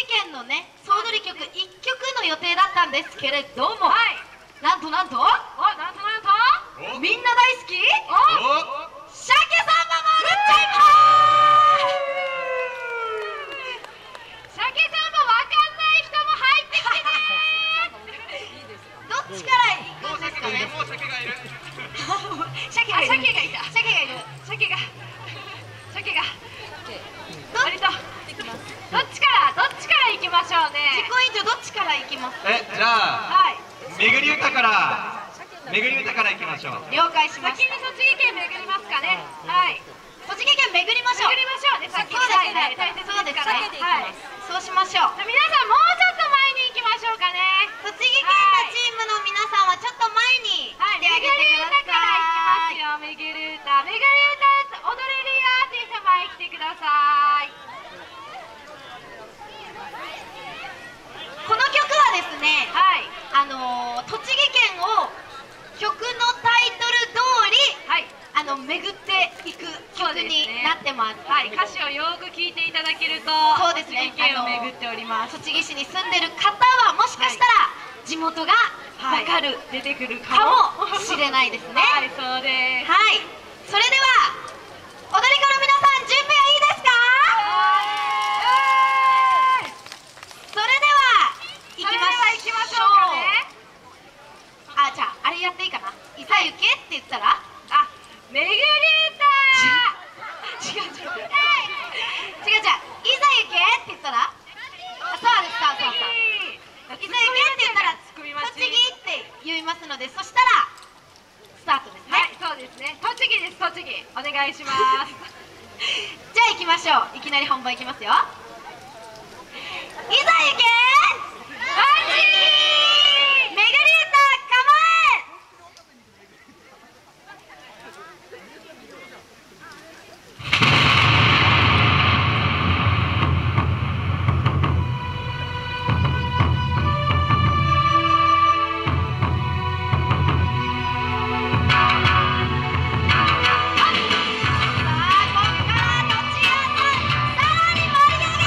県のね総踊り曲1曲の予定だったんですけれども、なんとみんな大好き鮭サンバも踊っちゃいます。鮭サンバわかんない人も入ってきてね。どっちから行くんですかね。もう鮭がいる。鮭がいた。どっちから行きましょうね。自己委員長どっちから行きます。 じゃあ、めぐり歌から行きましょう。 了解しました。先に栃木県巡りますかね。はい。栃木県巡りましょう。ね。先に大切ですから。はい。そうしましょう。皆さんもうちょっと前に行きましょうかね。栃木県のチームの皆さんはちょっと前に来てあげてください。めぐり歌踊れるよっていう人前に来てください。この曲はですね、栃木県を曲のタイトル通り、巡っていく曲になってます。歌詞をよく聞いていただけると、栃木県を巡っております。栃木市に住んでる方はもしかしたら地元がわかる、出てくるかもしれないですね。そうです。それでは踊り子の皆さん準備はいいですか？それでは行きましょうね。じゃああれやっていいかな。いざ行けって言ったらめぐり歌。違う。いざ行けって言ったらそうです。いざ行けって言ったら栃木って言いますので、そしたらスタートですね。そうですね。栃木です。お願いします。じゃあ行きましょう。いきなり本番いきますよ。いざ行け栃木めぐり歌構え。盛り上が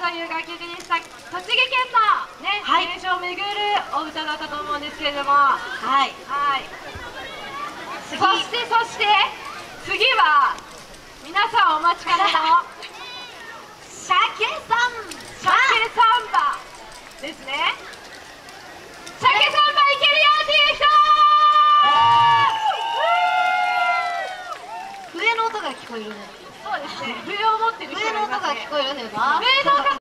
という楽曲にした栃木県のね、名所を巡るお歌だったと思うんですけれども、はい、そして次は皆さんお待ちかねの鮭サンバですね。鮭サンバいけるよっていう人。 笛の音が聞こえるね。 そうですね。笛を持ってる人がいますね。 笛の音が聞こえるんだよな。